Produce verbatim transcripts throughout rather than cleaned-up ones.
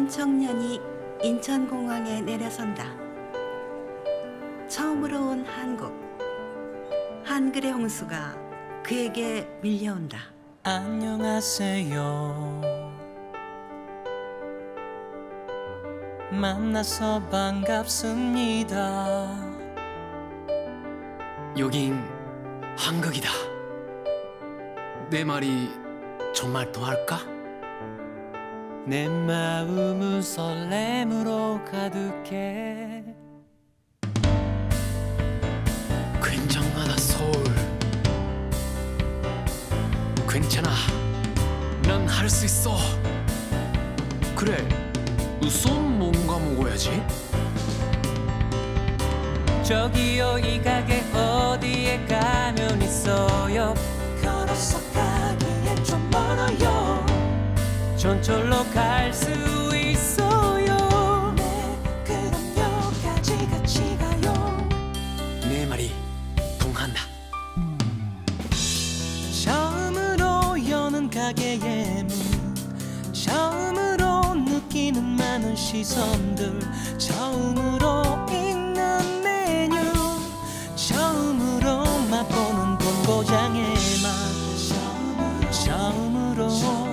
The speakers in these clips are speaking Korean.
한 청년이 인천공항에 내려선다. 처음으로 온 한국. 한글의 홍수가 그에게 밀려온다. 안녕하세요. 만나서 반갑습니다. 여긴 한국이다. 내 말이 정말 통할까? 내 마음은 설렘으로 가득해. 굉장하다 서울. 괜찮아. 난 할 수 있어. 그래. 우선 뭔가 먹어야지. 저기요, 이 가게 어디에 가면 있어요? 걸어서 가기엔 좀 멀어요. 전철로 갈 수 있어요. 네, 그럼요. 같이 같이 가요. 내 말이 통한다. 처음으로 여는 가게의 문, 처음으로 느끼는 많은 시선들, 처음으로 읽는 메뉴, 처음으로 맛보는 본고장의 맛, 처음으로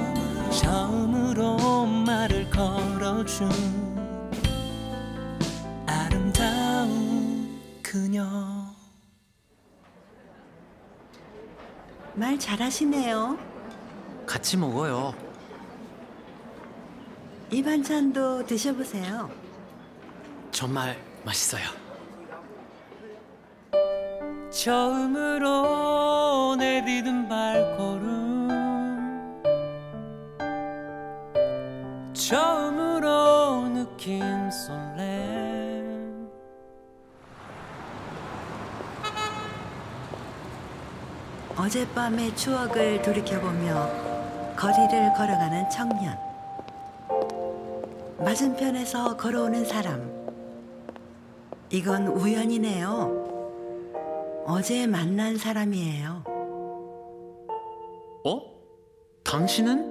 처음으로 말을 걸어준 아름다운 그녀. 말 잘하시네요. 같이 먹어요. 이 반찬도 드셔보세요. 정말 맛있어요. 처음으로 내디딘 발걸음, 처음으로 느낀 설렘. 어젯밤의 추억을 돌이켜보며 거리를 걸어가는 청년. 맞은편에서 걸어오는 사람. 이건 우연이네요. 어제 만난 사람이에요. 어? 당신은?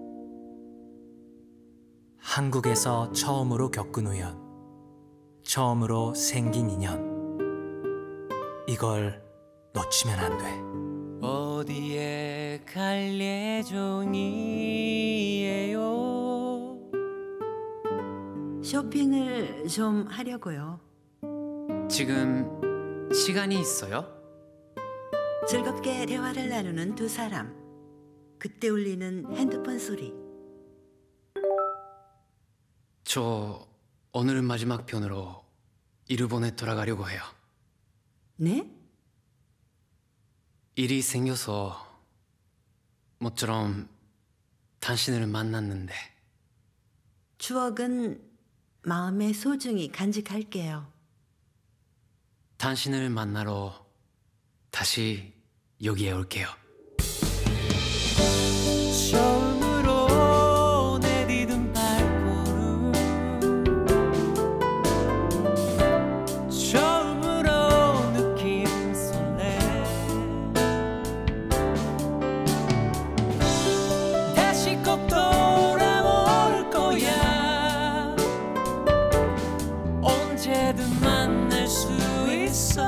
한국에서 처음으로 겪은 우연, 처음으로 생긴 인연. 이걸 놓치면 안 돼. 어디에 갈 예정이에요? 쇼핑을 좀 하려고요. 지금 시간이 있어요? 즐겁게 대화를 나누는 두 사람. 그때 울리는 핸드폰 소리. 저 오늘 마지막 편으로 일본에 돌아가려고 해요. 네? 일이 생겨서 모처럼 당신을 만났는데. 추억은 마음에 소중히 간직할게요. 당신을 만나러 다시 여기에 올게요. 처음으로 내디딘 발걸음, 처음으로 느낀 설렘. 다시 꼭 돌아올 거야. 언제든 만날 수 있어.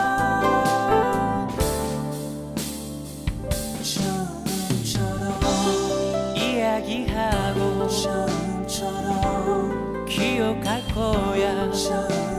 처음처럼 이야기하고 처음처럼 기억할 거야.